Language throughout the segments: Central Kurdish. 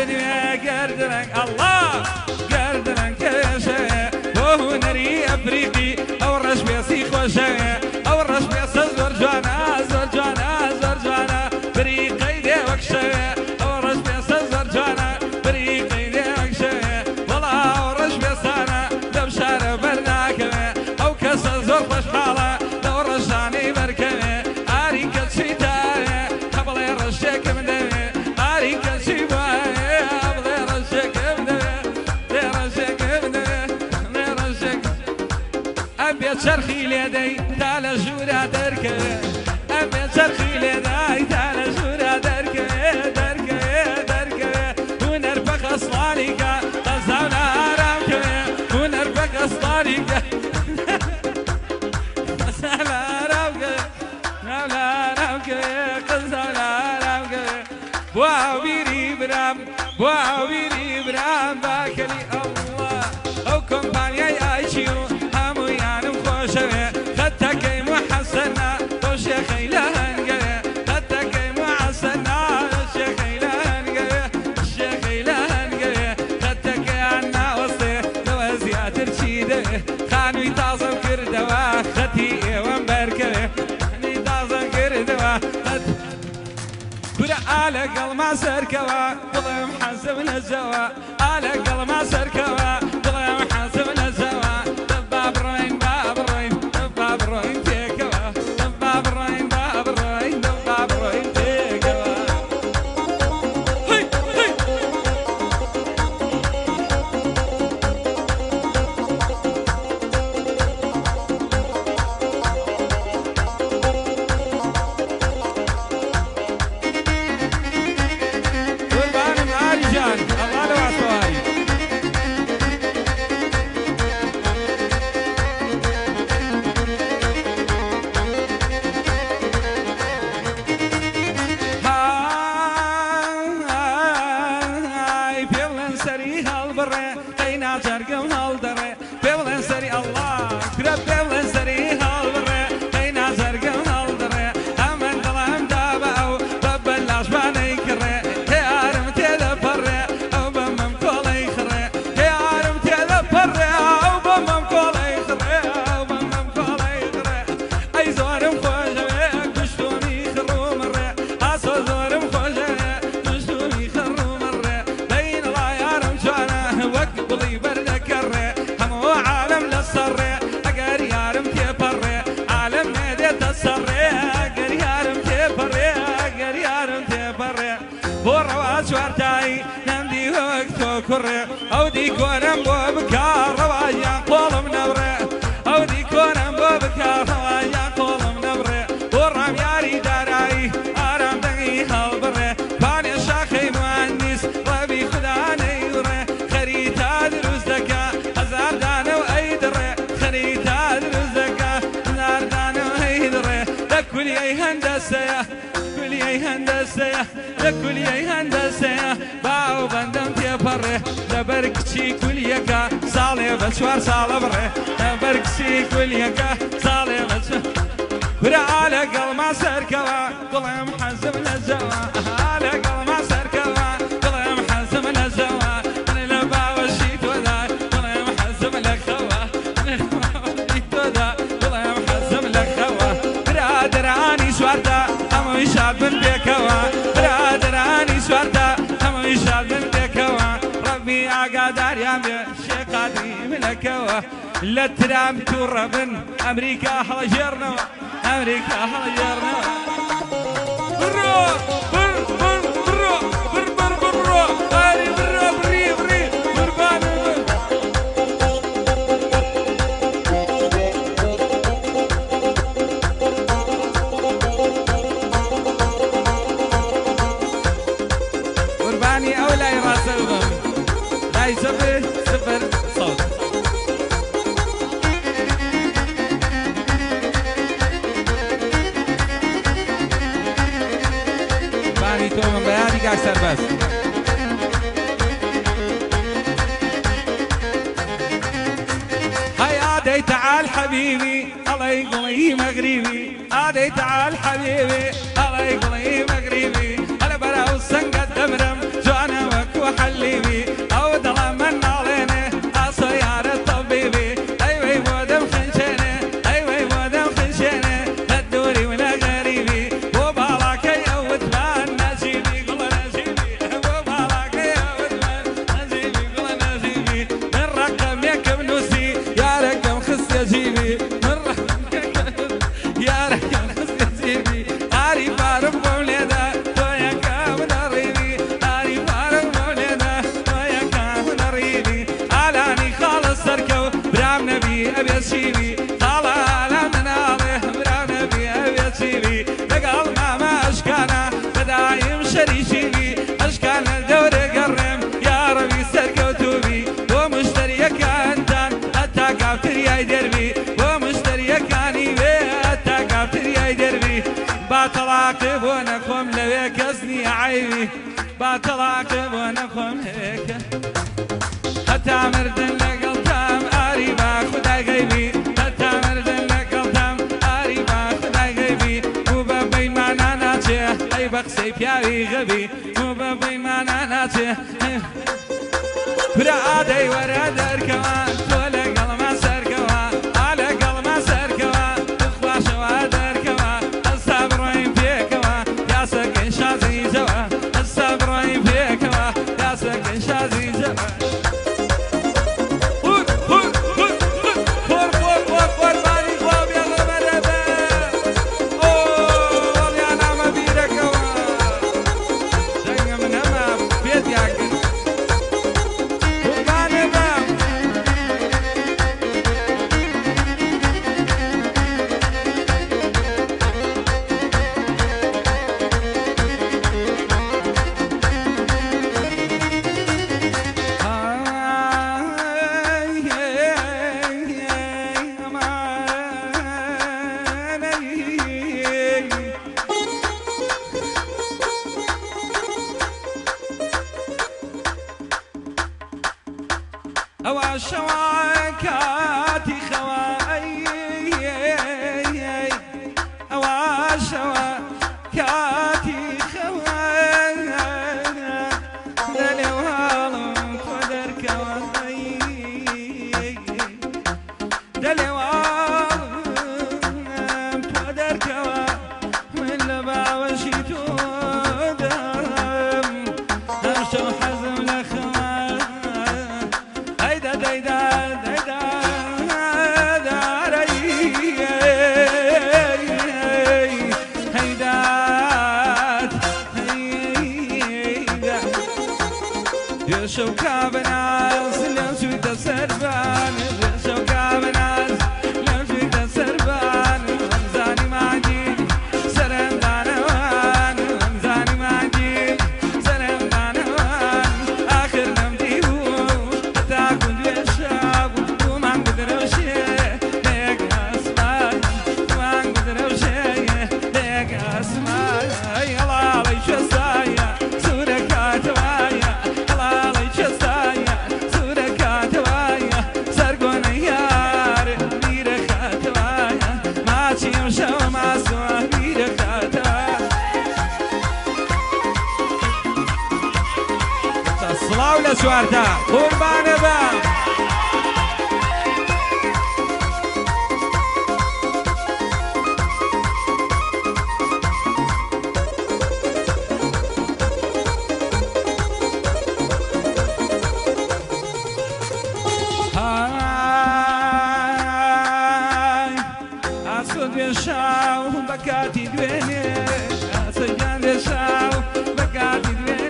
بنويا قردنك الله قردنك كشا وهو نري أفريقي أو الرش بيسيخ وشا أو الرش بيسز ورجانا زرجانا زرجانا فريقي دي وكشا أو الرش بيسز ورجانا فريقي دي وكشا والله أو الرش بيسانا دبشار برناكمة أو كسز ورفش حالة لو رجاني بركمة أريك الشتاء قبل يرشك من دمي أريك الشتاء قبل يرشك من دمي يرشك من دمي يرشك أبيت شرخي ليدي تعال جورا دركة أبيت شرخي ليدي تعال جورا دركة دركة دركة ونرفق أصلانك غزاونا رامك ونرفق أصلانك غزاونا رامك غزاونا رامك غزاونا رامك بواويري برام بواويري برام باكلي الله أو كومبانيا يعيشوا همو يانم خوشة خدتك محسنا وشيخي لهنقيا خدتك محسنا وشيخي لهنقيا الشيخي لهنقيا خدتك عنا وصي لوزيا ترشيده خانو يتعصب كردوا خدتي ومبركه خانو يتعصب كردوا برا على قل ما سركوا ظلم حسبنا الزوا على قل ما سركوا ظلم حسبنا الزوا باب الرين باب الرين باب الرين تيكوا باب الرين باب الرين باب الرين تيكوا هي هي قربان مع رجال الله لو عصواري هاي بيولن سري هالبرة قينا جرقم هالدرة بيولن سري الله كرب بيولن سري هالبرة قينا جرقم هالدرة أمن ظلام دابعو ببلاش باني كرة هيارم تيدا برة أو بمم كولي خرة هيارم تيدا برة أو بمم كولي خرة أو بمم كولي خرة أي زورم خوشة كشتوني خرو مرة أصو زورم خوشة كشتوني خرو مرة بين الله يارم جانا وقبلي برد كرة همو عالم للصرة أقر يارم تيبرة عالم نادي تصرة أقر يارم تيبرة أقر يارم تيبرة بورا واسوارتاي نمدي وقتو كرة أو دي كونم بوبكار روايا قولم نبرة أو دي كونم بوبكار روايا قولم نبرة ورام ياري داراي آرام دقي هالبرة باني شاخي مهندس ربي خدا نيورة خريطة دروز دكا هزار دانا وأيدرة خريطة دروز دكا هزار دانا وأيدرة لكل يا هندسة كل يا هندسة لكل يا هندسة باو بندم تيبره لبركشي كل يكا صالي بشوار صالي بره لبركشي كل يكا صالي بشوار برا على قل ما سركوا ظلم حزم الزوا على قل ما سركوا ظلم حزم الزوا انا لبا وشيت وذا ظلم حزم الخوا انا لبا وشيت وذا ظلم حزم الخوا برا دراني سوارتا هم يشاد من بكوا برا دراني سوارتا هم يشاد من بكوا ربي اقدر يا شيخ قادري ملكوا لا ترام تربن امريكا حجرنا أمريكا حجرنا برو بر بر برو بر بر برو هاري برو بري بري بربان قرباني أولا يراسل لا يسبر سفر صوت تو من بیانی که اکثر بس هاي عادي تعال حبيبي الله يقلي مغربي عادي تعال حبيبي الله يقلي مغربي هلا برا والسنقة دمرم جوانا وكو طلاق وانا قوم لويك ازني عيبي با طلاق وانا قوم هيك حتى مردن لقلتام قريبا خداي غيبي حتى مردن لقلتام قريبا خداي غيبي وببين معنا ناتي اي بقسي بياوي غبي وببين معنا ناتي برا عادي ورا دركوان تولى قلما سركوان على قلما سركوان تخوى شوا دركوان الصبرين فيكوان يا سكن شازي جوا الصبرين فيكوان يا سكن شازي جوا أوا شواكاتي خواي أوا شواكاتي خواي دلي والم قدر كواي دلي والم قدر كواي من لبع وشيتو دم أرشو حزم لخواي شوكا بناس لو شويت السربان شوكا بناس لو شويت السربان رمزاني معجين سلام دانوان رمزاني معجين سلام دانوان آخر نمديهو حتى كنت الشعب وما قدروا شيء ليك أسماء وما قدروا شيء ليك أسماء الله علي شسايا سورة كاتوايا صلاة سوارتا قربان با هاي أسود يشاو بكاتي دويني أسجان يشاو بكاتي دويني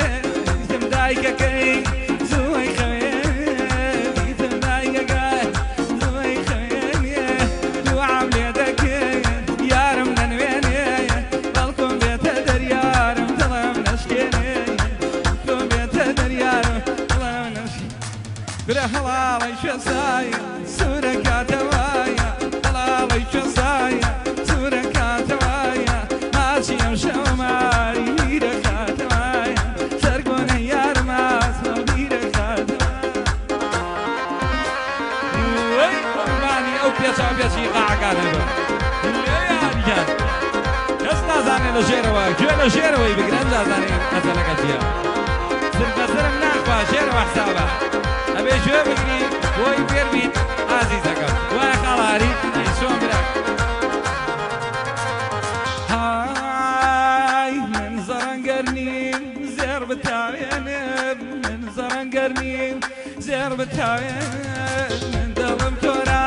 كي زوي خويني تمناي كاي زوي خويني دو عامل يدك يا رمنا نويني بالكم بيت دريار طلع نشكيني بالكم بيت دريار طلع نشكيني بلا حلالي شسايا سورة كاتوايا حلالي شسايا سورة كاتوايا ماشي يمشي وماري بيشي قاعد ليه كسنا زاني لجيروا جوا لجيروا يبقرن زاني مثلا كذا سر مناقبة جيروا حسابه أبي جوا بقري وي بيربيت عزيزك وخلاري يسوم بلا هاي من زرنقرني زير بتاعين من زرنقرني زير بتاعين من دلم تورا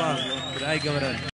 برای گەورە